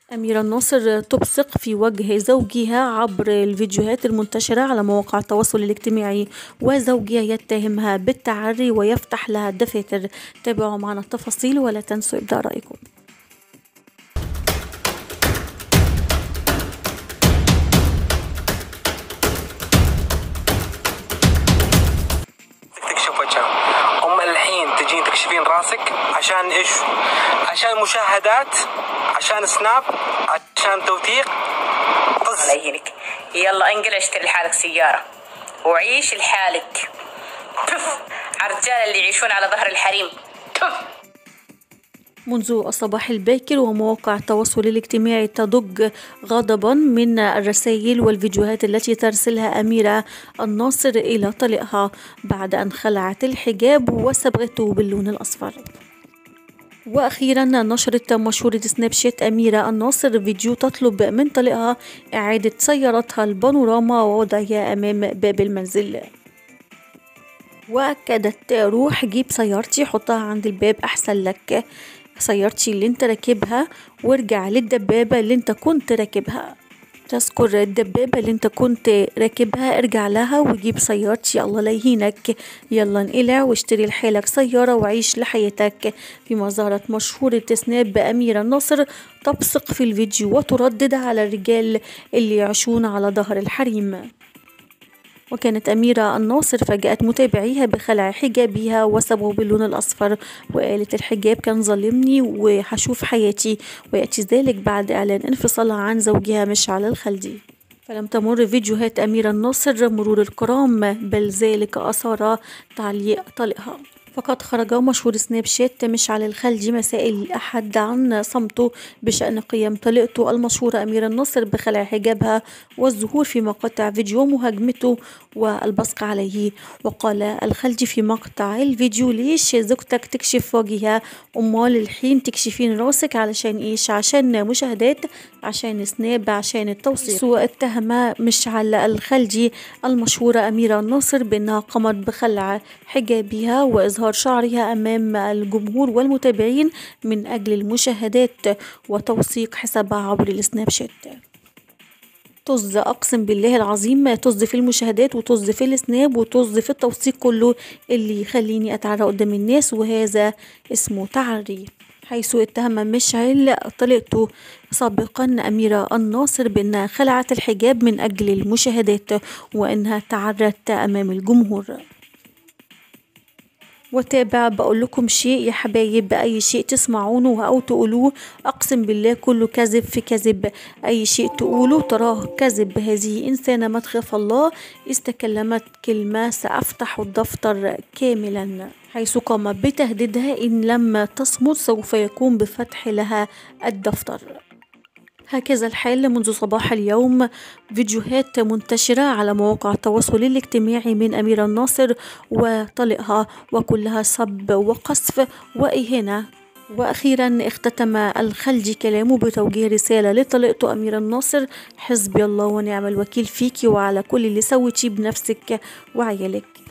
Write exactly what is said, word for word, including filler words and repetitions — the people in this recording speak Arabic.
أميرة الناصر تبصق في وجه زوجها عبر الفيديوهات المنتشرة على مواقع التواصل الاجتماعي، وزوجها يتهمها بالتعري ويفتح لها الدفاتر. تابعوا معنا التفاصيل ولا تنسوا إبداء رأيكم. تكشف وجهها أم الحين تجين تكشفين راسك عشان إيش؟ عشان مشاهدات، عشان سناب، عشان توثيق. الله يهينك، يلا انقلع اشتري لحالك سيارة وعيش لحالك. بف على الرجال اللي يعيشون على ظهر الحريم. بف. منذ الصباح الباكر ومواقع التواصل الاجتماعي تضج غضبا من الرسائل والفيديوهات التي ترسلها أميرة الناصر إلى طليقها بعد أن خلعت الحجاب وصبغته باللون الأصفر. وأخيرا نشرت مشهورة سناب شات أميرة الناصر فيديو تطلب من طليقها إعادة سيارتها البانوراما ووضعها أمام باب المنزل، وأكدت: روح جيب سيارتي حطها عند الباب أحسن لك، سيارتي اللي انت راكبها وارجع للدبابة اللي انت كنت راكبها، تذكر الدبابة اللي انت كنت راكبها ارجع لها وجيب سيارتي، الله لا يهينك، يلا انقلع واشتري لحالك سيارة وعيش لحياتك. فيما ظهرت مشهورة سناب أميرة الناصر تبصق في الفيديو وتردد على الرجال اللي يعيشون على ظهر الحريم. وكانت أميرة الناصر فاجأت متابعيها بخلع حجابها وصبغه باللون الأصفر، وقالت: الحجاب كان ظالمني وهشوف حياتي. ويأتي ذلك بعد إعلان انفصالها عن زوجها مشعل الخلدي. فلم تمر فيديوهات أميرة الناصر مرور الكرام، بل ذلك أثار تعليق طليقها. فقد خرج مشهور سناب شات مشعل الخلدي مساء الأحد عن صمته بشأن قيام طليقته المشهورة أميرة الناصر بخلع حجابها والظهور في مقاطع فيديو مهاجمته والبصق عليه. وقال الخلدي في مقطع الفيديو: ليش زوجتك تكشف وجهها؟ أمال الحين تكشفين راسك علشان إيش؟ عشان مشاهدات، عشان سناب، عشان التوثيق. واتهم مشعل الخلدي المشهورة أميرة الناصر بأنها قامت بخلع حجابها وإظهار شعرها أمام الجمهور والمتابعين من أجل المشاهدات وتوثيق حسابها عبر السناب شات. طز، أقسم بالله العظيم، طز في المشاهدات وطز في السناب وطز في التوثيق كله اللي يخليني أتعرى قدام الناس، وهذا اسمه تعري. حيث اتهم مشعل طليقته سابقا أميرة الناصر بأنها خلعت الحجاب من أجل المشاهدات وأنها تعرت أمام الجمهور. وتابع بقول لكم شيء يا حبايب، أي شيء تسمعونه أو تقولوه أقسم بالله كله كذب في كذب، أي شيء تقوله تراه كذب. هذه إنسانة ما تخاف الله، إذ تكلمت كلمة سأفتح الدفتر كاملا، حيث قام بتهديدها إن لم تصمت سوف يقوم بفتح لها الدفتر. هكذا الحال منذ صباح اليوم، فيديوهات منتشرة على مواقع التواصل الاجتماعي من أميرة الناصر وطليقها وكلها سب وقذف وإهانة. وأخيرا اختتم الخلدي كلامه بتوجيه رسالة لطليقته أميرة الناصر: حسبي الله ونعم الوكيل فيكي وعلى كل اللي سويتيه بنفسك وعيالك.